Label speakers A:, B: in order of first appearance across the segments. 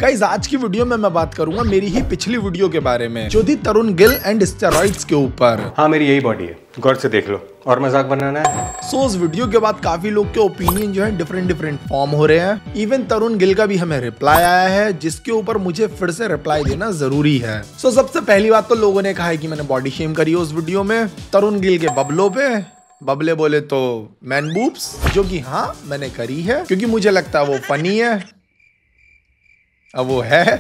A: Guys आज की video में मैं बात करूंगा मेरी ही पिछली वीडियो के बारे में जो थी तरुण गिल एंड स्टेरॉइड्स के ऊपर।
B: हाँ मेरी यही बॉडी है, गौर से देख लो और मजाक बनाना है।
A: सो उस वीडियो के बाद काफी लोग के ओपिनियन जो है डिफरेंट फॉर्म हो रहे हैं। इवन तरुण गिल का भी हमें रिप्लाई आया है जिसके ऊपर मुझे फिर से रिप्लाई देना जरूरी है। सो सबसे पहली बात तो लोगों ने कहा है कि मैंने बॉडी शेम करी है उस वीडियो में तरुण गिल के बबलों पे। बबले बोले तो मैन बूब्स, जो कि हाँ मैंने करी है क्योंकि मुझे लगता है वो फनी है। अब वो है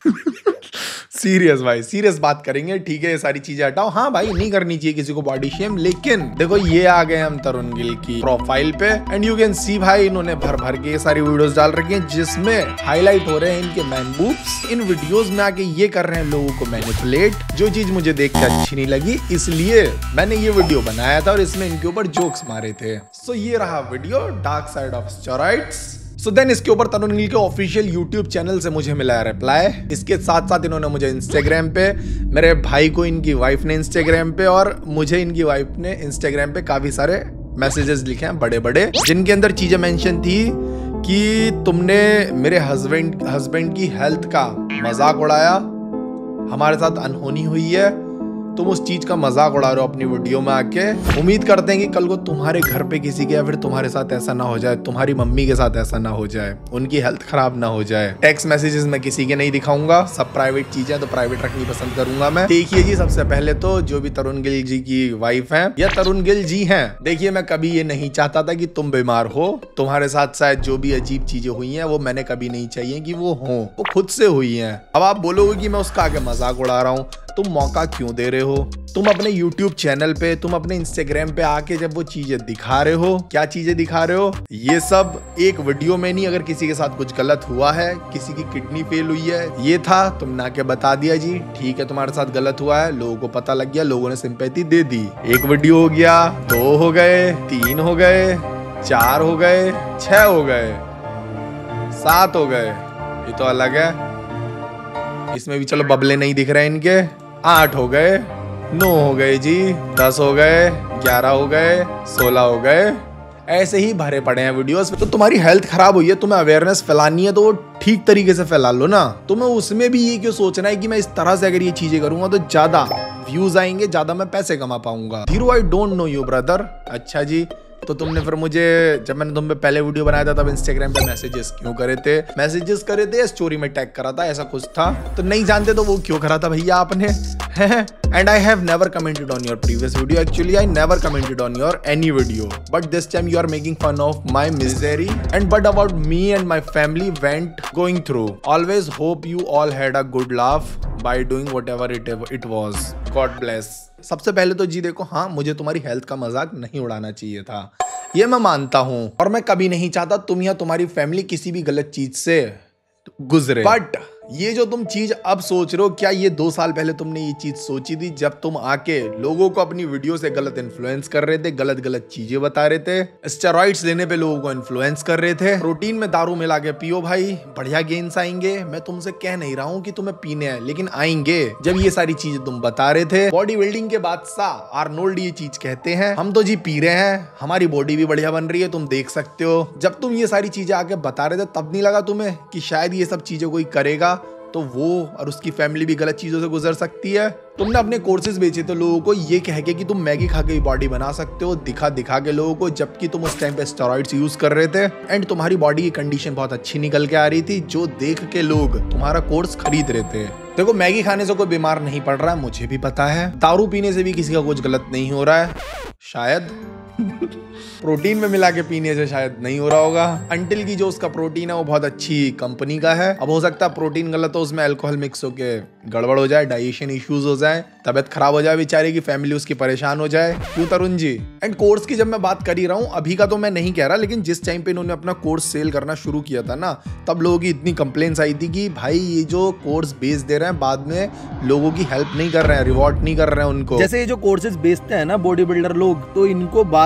A: सीरियस भाई, सीरियस बात करेंगे, ठीक है ये सारी चीजें हटाओ। हाँ भाई नहीं करनी चाहिए किसी को बॉडी शेम, लेकिन देखो ये आ गए हम तरुण गिल की प्रोफाइल पे एंड यू कैन सी भाई इन्होंने भर भर के ये सारी वीडियोस डाल रखी हैं जिसमें हाईलाइट हो रहे हैं इनके मैन बूब्स। इन वीडियोस में आके ये कर रहे हैं लोगों को मैनिपुलेट, जो चीज मुझे देख के अच्छी नहीं लगी, इसलिए मैंने ये वीडियो बनाया था और इसमें इनके ऊपर जोक्स मारे थे। सो ये रहा video dark side of steroids. So then इसके ऊपर तरुण गिल के ऑफिशियल यूट्यूब चैनल से मुझे मिला रिप्लाई। इसके साथ साथ इन्होंने मुझे इंस्टाग्राम पे, मेरे भाई को इनकी वाइफ ने इंस्टाग्राम पे और मुझे इनकी वाइफ ने इंस्टाग्राम पे काफी सारे मैसेजेस लिखे हैं बड़े बड़े, जिनके अंदर चीजें मेंशन थी कि तुमने मेरे हस्बैंड की हेल्थ का मजाक उड़ाया, हमारे साथ अनहोनी हुई है, तुम उस चीज का मजाक उड़ा रहे हो अपनी वीडियो में आके। उम्मीद करते हैं कि कल को तुम्हारे घर पे किसी के या फिर तुम्हारे साथ ऐसा ना हो जाए, तुम्हारी मम्मी के साथ ऐसा ना हो जाए, उनकी हेल्थ खराब ना हो जाए। टेक्स्ट मैसेजेस मैं किसी के नहीं दिखाऊंगा, सब प्राइवेट चीजें तो प्राइवेट रखनी पसंद करूंगा मैं। देखिए जी सबसे पहले तो जो भी तरुण गिल जी की वाइफ है या तरुण गिल जी हैं, देखिए मैं कभी ये नहीं चाहता था कि तुम बीमार हो, तुम्हारे साथ शायद जो भी अजीब चीजें हुई हैं वो मैंने कभी नहीं चाहिए कि वो हो, वो खुद से हुई हैं। अब आप बोलोगे कि मैं उसका आगे मजाक उड़ा रहा हूँ, तुम मौका क्यों दे रहे हो? तुम अपने YouTube चैनल पे, तुम अपने Instagram पे आके जब वो चीजें दिखा रहे हो, क्या चीजें दिखा रहे हो, ये सब एक वीडियो में नहीं। अगर किसी के साथ कुछ गलत हुआ है, किसी की किडनी फेल हुई है, ये था, तुमने आके बता दिया जी ठीक है तुम्हारे साथ गलत हुआ है, लोगों को पता लग गया, लोगों ने सिंपैथी दे दी। एक वीडियो हो गया, 2 हो गए, 3 हो गए, 4 हो गए, 6 हो गए, 7 हो गए, ये तो अलग है, इसमें भी चलो बबले नहीं दिख रहे हैं इनके। 8 हो गए, 9 हो गए जी, 10 हो गए, 11 हो गए, 16 हो गए, ऐसे ही भरे पड़े हैं वीडियोस। तो तुम्हारी हेल्थ खराब हुई है, तुम्हें अवेयरनेस फैलानी है तो वो ठीक तरीके से फैला लो ना। तुम्हें उसमें भी ये क्यों सोचना है कि मैं इस तरह से अगर ये चीजें करूंगा तो ज्यादा व्यूज आएंगे, ज्यादा मैं पैसे कमा पाऊंगा। Dhiru I don't know you brother. अच्छा जी, तो तुमने फिर मुझे, जब मैंने तुम पे पहले वीडियो बनाया था तब इंस्टाग्राम पे मैसेजेस क्यों करे थे? मैसेजेस करे थे, स्टोरी में टैग करा था, ऐसा कुछ था, तो नहीं जानते तो वो क्यों करा था भैया आपने? And I have never commented on your previous video. Actually, I never commented on your any video. But this time you are making fun of my misery. And but about me and my family went going through. Always hope you all had a good laugh by doing whatever it was. God bless. सबसे पहले तो जी देखो, हाँ मुझे तुम्हारी health का मजाक नहीं उड़ाना चाहिए था, ये मैं मानता हूँ, और मैं कभी नहीं चाहता तुम या तुम्हारी फैमिली किसी भी गलत चीज से गुजरे। बट ये जो तुम चीज अब सोच रहे हो, क्या ये 2 साल पहले तुमने ये चीज सोची थी जब तुम आके लोगों को अपनी वीडियो से गलत इन्फ्लुएंस कर रहे थे, गलत चीजें बता रहे थे, स्टेरॉइड्स लेने पे लोगों को इन्फ्लुएंस कर रहे थे, प्रोटीन में दारू मिला के पियो भाई बढ़िया गेन्स आएंगे। मैं तुमसे कह नहीं रहा हूँ कि तुम्हें पीने हैं, लेकिन आएंगे। जब ये सारी चीजें तुम बता रहे थे, बॉडी बिल्डिंग के बादशाह आर्नोल्ड ये चीज कहते हैं, हम तो जी पी रहे हैं, हमारी बॉडी भी बढ़िया बन रही है, तुम देख सकते हो। जब तुम ये सारी चीजें आके बता रहे थे तब नहीं लगा तुम्हें कि शायद ये सब चीजें कोई करेगा तो वो और उसकी फैमिली भी गलत चीजों से गुजर सकती है? तुमने अपने कोर्सेज बेचे थे लोगों को ये कह के कि तुम मैगी खा के बॉडी बना सकते हो, दिखा के लोगों को, जबकि तुम उस टाइम पे स्टेरॉइड्स यूज कर रहे थे एंड तुम्हारी बॉडी की कंडीशन बहुत अच्छी निकल के आ रही थी, जो देख के लोग तुम्हारा कोर्स खरीद रहे थे। देखो मैगी खाने से कोई बीमार नहीं पड़ रहा है, मुझे भी पता है, दारू पीने से भी किसी का कुछ गलत नहीं हो रहा है, शायद प्रोटीन में मिला के पीने से शायद नहीं हो रहा होगा, अंटिल की जो उसका प्रोटीन है वो बहुत अच्छी कंपनी का है। अब हो सकता है प्रोटीन गलत हो, उसमें अल्कोहल मिक्स होके गड़बड़ हो जाए, डाइजेशन इश्यूज हो जाए, तबियत खराब हो जाए बेचारे की, फैमिली उसकी परेशान हो जाए। क्यों तरुण जी? एंड कोर्स की जब मैं बात कर ही रहा हूँ, अभी का तो मैं नहीं कह रहा, लेकिन जिस टाइम पे इन्होंने अपना कोर्स सेल करना शुरू किया था ना, तब लोगों की इतनी कंप्लेंट्स आई थी कि भाई ये जो कोर्स बेच दे रहे हैं बाद में लोगों की हेल्प नहीं कर रहे हैं, रिवॉर्ड नहीं कर रहे हैं उनको।
C: जैसे ये जो कोर्सेज बेचते हैं ना बॉडी बिल्डर लोग, तो इनको बाद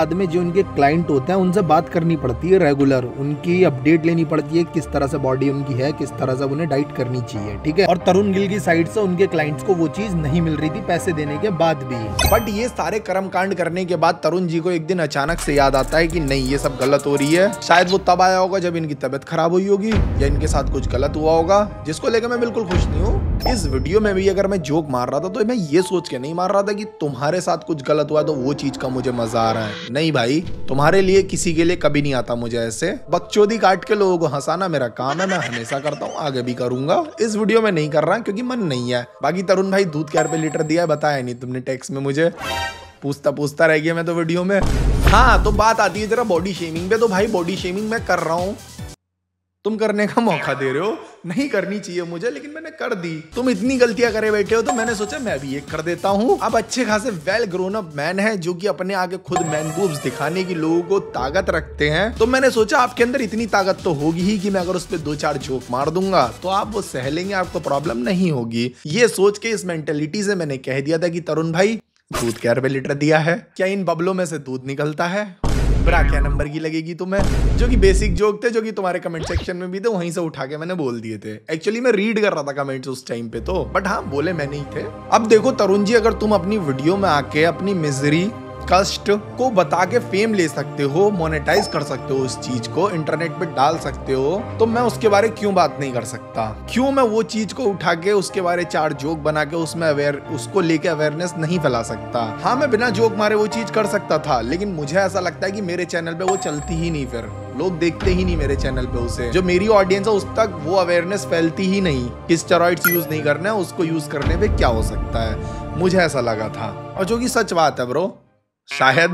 A: बाद में जो उनके क्लाइंट होते हैं उनसे बात करनी पड़ती है रेगुलर, उनकी अपडेट लेनी पड़ती है किस तरह से बॉडी उनकी है, किस तरह से उन्हें डाइट करनी चाहिए, ठीक है। और तरुण गिल की साइड से उनके क्लाइंट्स को वो चीज नहीं मिल रही थी पैसे देने के बाद भी। बट ये सारे कर्म कांड करने के बाद तरुण जी को एक दिन अचानक से याद आता है कि नहीं ये सब गलत हो रही है। शायद वो तब आया होगा जब इनकी तबीयत खराब हुई होगी या इनके साथ कुछ गलत हुआ होगा, जिसको लेकर मैं बिल्कुल खुश नहीं हूँ। इस वीडियो में भी अगर मैं जोक मार रहा था तो मैं ये सोच के नहीं मार रहा था कि तुम्हारे साथ कुछ गलत हुआ तो वो चीज का मुझे मजा आ रहा है। नहीं भाई, तुम्हारे लिए किसी के लिए कभी नहीं आता मुझे ऐसे बकचोदी काट के लोगों को हंसाना मेरा काम है, मैं हमेशा करता हूँ, आगे भी करूंगा। इस वीडियो में नहीं कर रहा क्योंकि मन नहीं है। बाकी तरुण भाई दूध क्या रुपए लीटर दिया है बताया नहीं तुमने टेक्स्ट में, मुझे पूछता रह गया मैं तो वीडियो में। हाँ तो बात आती है जरा बॉडी शेमिंग पे, तो भाई बॉडी शेमिंग मैं कर रहा हूँ, तुम करने का मौका दे रहे हो। नहीं करनी चाहिए मुझे लेकिन मैंने कर दी। तुम इतनी गलतियां करे बैठे हो तो मैंने सोचा मैं भी एक कर देता हूँ। अब अच्छे खासे वेल ग्रोन अप मैन है जो कि अपने आगे खुद मैन बूब्स दिखाने की लोगों को ताकत रखते हैं, तो मैंने सोचा आपके अंदर इतनी ताकत तो होगी ही कि मैं अगर उस पर 2-4 जोक मार दूंगा तो आप वो सह लेंगे, आपको प्रॉब्लम नहीं होगी। ये सोच के इस मेंटेलिटी से मैंने कह दिया था कि तरुण भाई दूध क्या रुपए लीटर दिया है, क्या इन बबलों में से दूध निकलता है, ब्रा क्या नंबर की लगेगी तुम्हें, जो कि बेसिक जोक थे जो कि तुम्हारे कमेंट सेक्शन में भी थे, वहीं से उठा के मैंने बोल दिए थे। एक्चुअली मैं रीड कर रहा था कमेंट्स उस टाइम पे तो, बट हाँ बोले मैं नहीं थे। अब देखो तरुण जी, अगर तुम अपनी वीडियो में आके अपनी मिजरी कष्ट को बता के फेम ले सकते हो, मोनेटाइज कर सकते हो, उस चीज को इंटरनेट पे डाल सकते हो, तो मैं उसके बारे क्यों बात नहीं कर सकता? क्यों मैं वो चीज को उठा के उसके बारे 4 जोक बना के उसको लेके अवेयरनेस नहीं फैला सकता? हाँ मैं बिना जोक मारे वो चीज कर सकता था, लेकिन मुझे ऐसा लगता है कि मेरे चैनल पे वो चलती ही नहीं, फिर लोग देखते ही नहीं मेरे चैनल पे उसे। जो मेरी ऑडियंस है उस तक वो अवेयरनेस फैलती ही नहीं कि स्टेरॉइड्स यूज नहीं करना है, उसको यूज करने पे क्या हो सकता है। मुझे ऐसा लगा था और जो कि सच बात है ब्रो, शायद।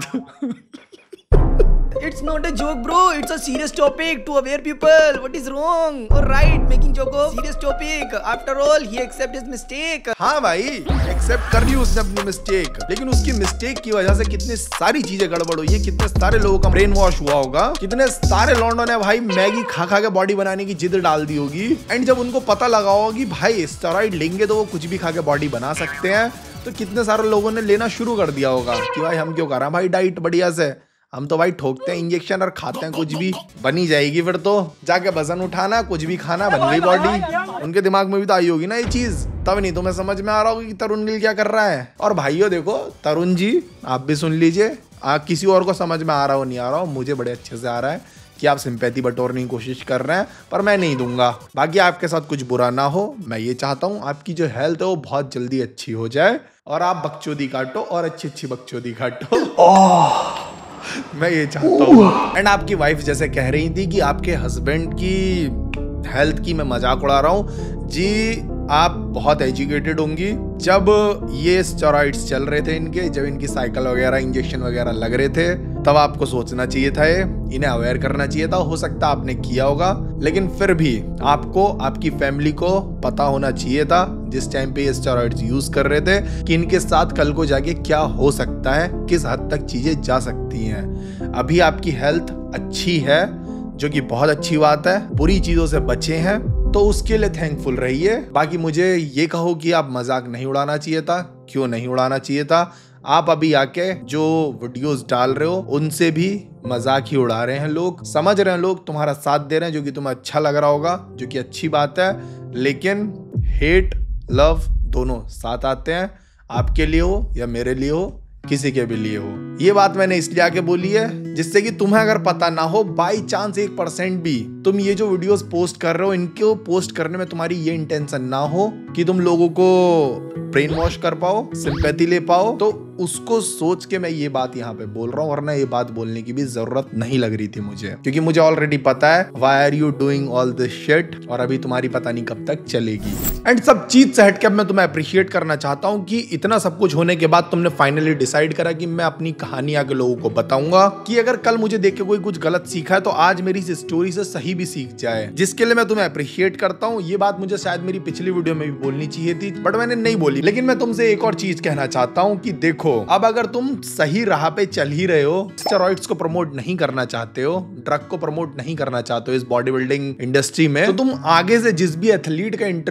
C: It's not a joke, bro. It's a serious topic to aware people. What is wrong? Alright, making joke of serious topic. After all, he accept his mistake.
A: हाँ भाई, एक्सेप्ट कर ली उसने अपनी मिस्टेक, लेकिन उसकी मिस्टेक की वजह से कितनी सारी चीजें गड़बड़ हुई है, कितने सारे लोगों का ब्रेन वॉश हुआ होगा, कितने सारे लौंडों ने भाई मैगी खा खा के बॉडी बनाने की जिद डाल दी होगी। एंड जब उनको पता लगा होगा कि भाई स्टेरॉइड लेंगे तो वो कुछ भी खा के बॉडी बना सकते हैं, तो कितने सारे लोगों ने लेना शुरू कर दिया होगा कि भाई हम क्यों कर रहे हैं भाई डाइट बढ़िया से, हम तो भाई ठोकते हैं इंजेक्शन और खाते हैं कुछ भी, बनी जाएगी फिर तो जाके वजन उठाना कुछ भी खाना बन गई बॉडी। उनके दिमाग में भी तो आई होगी ना ये चीज, तब नहीं तुम्हें समझ में आ रहा होगा कि तरुण गिल क्या कर रहा है। और भाइयों देखो तरुण जी आप भी सुन लीजिए, किसी और को समझ में आ रहा हो नहीं आ रहा हो, मुझे बड़े अच्छे से आ रहा है कि आप सिंपैथी बटोरने की कोशिश कर रहे हैं, पर मैं नहीं दूंगा। बाकी आपके साथ कुछ बुरा ना हो, मैं ये चाहता हूँ आपकी जो हेल्थ है वो बहुत जल्दी अच्छी हो जाए और आप बकचोदी काटो और अच्छी बकचोदी काटो। मैं ये चाहता हूँ। एंड आपकी वाइफ जैसे कह रही थी कि आपके हस्बैंड की हेल्थ की मैं मजाक उड़ा रहा हूँ जी, आप बहुत एजुकेटेड होंगी। जब ये स्टेरॉइड्स चल रहे थे इनके, जब इनकी साइकिल वगैरह इंजेक्शन वगैरह लग रहे थे, तब आपको सोचना चाहिए था, इन्हें अवेयर करना चाहिए था। हो सकता आपने किया होगा, लेकिन फिर भी आपको आपकी फैमिली को पता होना चाहिए था जिस टाइम पे ये स्टेरॉइड्स यूज कर रहे थे कि इनके साथ कल को जाके क्या हो सकता है, किस हद तक चीजें जा सकती हैं। अभी आपकी हेल्थ अच्छी है जो कि बहुत अच्छी बात है, बुरी चीजों से बचे हैं तो उसके लिए थैंकफुल रहिए। बाकी मुझे ये कहो कि आप मजाक नहीं उड़ाना चाहिए था, क्यों नहीं उड़ाना चाहिए था? आप अभी आके जो वीडियोस डाल रहे हो उनसे भी मजाक ही उड़ा रहे हैं लोग, समझ रहे हैं लोग, तुम्हारा साथ दे रहे हैं जो कि तुम्हें अच्छा लग रहा होगा, जो कि अच्छी बात है, लेकिन हेट लव दोनों साथ आते हैं, आपके लिए हो या मेरे लिए हो, किसी के भी लिए हो। ये बात मैंने इसलिए आके बोली है जिससे कि तुम्हें अगर पता ना हो, बाई चांस 1% भी तुम ये जो वीडियोस पोस्ट कर रहे हो, इनको पोस्ट करने में तुम्हारी ये इंटेंशन ना हो कि तुम लोगों को ब्रेन वॉश कर पाओ, सिंपैथी ले पाओ, तो उसको सोच के मैं ये बात यहाँ पे बोल रहा हूँ, वरना ये बात बोलने की भी जरूरत नहीं लग रही थी मुझे, क्योंकि मुझे ऑलरेडी पता है why are you doing all this shit, और अभी तुम्हारी पता नहीं कब तक चलेगी। एंड सब चीज से हटके अब मैं तुम्हें अप्रिशिएट करना चाहता हूँ कि इतना सब कुछ होने के बाद तुमने फाइनली डिसाइड करा कि मैं अपनी कहानी आगे लोगों को बताऊंगा कि अगर कल मुझे देख के कोई कुछ गलत सीखा है तो आज मेरी इस स्टोरी से सही भी सीख जाए, जिसके लिए मैं तुम्हें अप्रिशिएट करता हूँ। ये बात मुझे शायद मेरी पिछली वीडियो में भी बोलनी चाहिए थी, बट मैंने नहीं बोली। लेकिन मैं तुमसे एक और चीज कहना चाहता हूँ कि देखो, अब अगर तुम सही राह पे चल ही रहे हो, स्टेरॉइड्स को प्रमोट नहीं करना चाहते हो, ड्रग को प्रमोट नहीं करना चाहते हो इस बॉडी बिल्डिंग इंडस्ट्री में, तो तुम आगे से जिस भी एथलीट का इंटरव्यू लो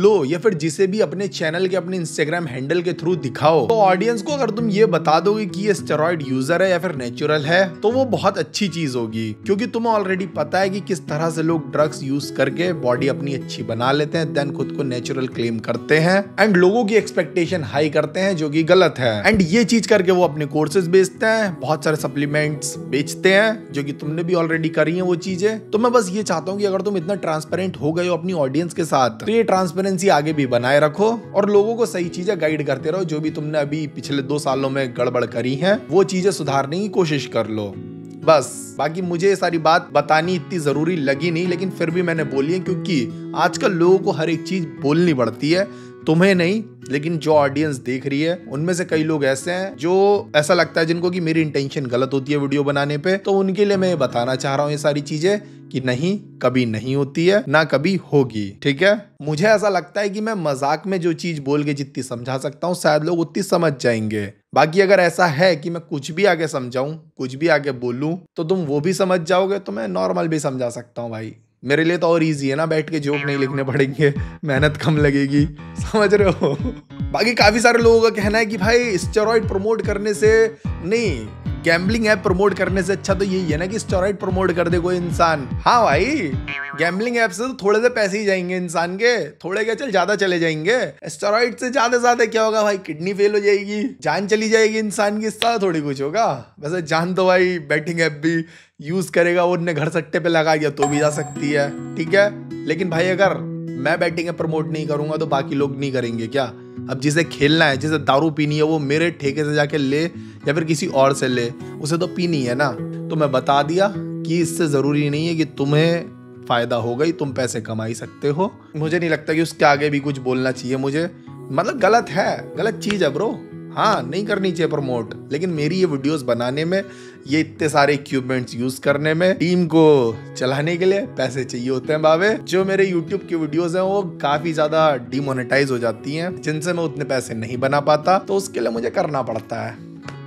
A: दो या फिर जिसे भी अपने चैनल के अपने इंस्टाग्राम हैंडल के थ्रू दिखाओ, तो ऑडियंस को अगर तुम ये बता दोगे कि ये स्टेरॉइड यूजर है या फिर नेचुरल है, तो वो बहुत अच्छी चीज होगी, क्योंकि तुम्हें ऑलरेडी पता है कि किस तरह से लोग ड्रग्स यूज करके बॉडी अपनी अच्छी बना लेते हैं, देन खुद को नेचुरल क्लेम करते हैं एंड लोगों की एक्सपेक्टेशन हाई करते हैं, जो कि गलत है। एंड ये चीज करके वो अपने कोर्सेज बेचते हैं, बहुत सारे सप्लीमेंट्स बेचते हैं, जो कि तुमने भी ऑलरेडी करी है वो चीजें। तो मैं बस ये चाहता हूँ कि अगर तुम इतना ट्रांसपेरेंट हो गए हो अपनी ऑडियंस के साथ, तो ये ट्रांसपेरेंसी आगे भी बनाए रखो और लोगों को सही चीजें गाइड करते रहो। जो भी तुमने अभी पिछले 2 सालों में गड़बड़ करी है, वो चीजें सुधारने की कोशिश कर लो बस। बाकी मुझे ये सारी बात बतानी इतनी जरूरी लगी नहीं, लेकिन फिर भी मैंने बोली है, क्योंकि आजकल लोगों को हर एक चीज बोलनी पड़ती है, तुम्हें नहीं, लेकिन जो ऑडियंस देख रही है उनमें से कई लोग ऐसे हैं जो ऐसा लगता है जिनको कि मेरी इंटेंशन गलत होती है वीडियो बनाने पे। तो उनके लिए मैं बताना चाह रहा हूँ ये सारी चीजें कि नहीं, कभी नहीं होती है, ना कभी होगी, ठीक है। मुझे ऐसा लगता है कि मैं मजाक में जो चीज बोल के जितनी समझा सकता हूँ, शायद लोग उतनी समझ जाएंगे। बाकी अगर ऐसा है कि मैं कुछ भी आगे समझाऊं, कुछ भी आगे बोलूं, तो तुम वो भी समझ जाओगे, तो मैं नॉर्मल भी समझा सकता हूँ भाई। मेरे लिए तो और इजी है ना, बैठ के जोक नहीं लिखने पड़ेंगे, मेहनत कम लगेगी, समझ रहे हो। बाकी काफी सारे लोगों का कहना है कि भाई स्टेरॉइड प्रमोट करने से नहीं, गैम्बलिंग ऐप प्रमोट करने से अच्छा तो यही है ना कि स्टेरॉइड प्रमोट कर दे कोई इंसान। हाँ भाई, गैम्बलिंग ऐप से तो थोड़े से पैसे ही जाएंगे इंसान के, थोड़े क्या चल ज्यादा चले जाएंगे। स्टेरॉइड से ज्यादा क्या होगा भाई, किडनी फेल हो जाएगी, जान चली जाएगी इंसान की, इससे थोड़ी कुछ होगा। वैसे जान तो भाई बैटिंग ऐप भी यूज करेगा, वो उन्हें घर सट्टे पे लगा दिया तो भी जा सकती है, ठीक है। लेकिन भाई अगर मैं बैटिंग ऐप प्रमोट नहीं करूंगा तो बाकी लोग नहीं करेंगे क्या? अब जिसे खेलना है, जिसे दारू पीनी है, वो मेरे ठेके से जाके ले या फिर किसी और से ले, उसे तो पीनी है ना। तो मैं बता दिया कि इससे जरूरी नहीं है कि तुम्हें फायदा हो गई, तुम पैसे कमा ही सकते हो। मुझे नहीं लगता कि उसके आगे भी कुछ बोलना चाहिए मुझे, मतलब गलत है, गलत चीज है ब्रो। हाँ, नहीं करनी चाहिए प्रमोट, लेकिन मेरी ये वीडियोस बनाने में, ये इतने सारे इक्विपमेंट्स यूज करने में, टीम को चलाने के लिए पैसे चाहिए होते हैं बाबे। जो मेरे यूट्यूब की वीडियोस हैं वो काफी ज्यादा डिमोनेटाइज हो जाती हैं, जिनसे मैं उतने पैसे नहीं बना पाता, तो उसके लिए मुझे करना पड़ता है।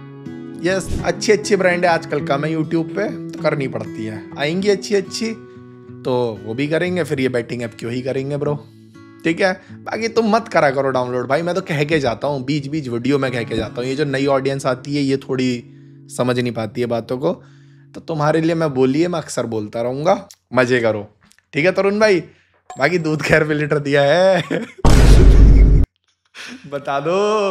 A: यस, अच्छी ब्रांड है आजकल कम है यूट्यूब पे, तो करनी पड़ती है। आएंगी अच्छी तो वो भी करेंगे, फिर ये बैटिंग ऐप क्यों ही करेंगे ब्रो, ठीक है। बाकी तुम मत करा करो डाउनलोड भाई, मैं तो कह के जाता हूँ, बीच वीडियो में कह के जाता हूँ। ये जो नई ऑडियंस आती है ये थोड़ी समझ नहीं पाती है बातों को, तो तुम्हारे लिए मैं बोलिए, मैं अक्सर बोलता रहूंगा, मजे करो, ठीक है तरुण भाई। बाकी दूध खैर पे लीटर दिया है बता दो।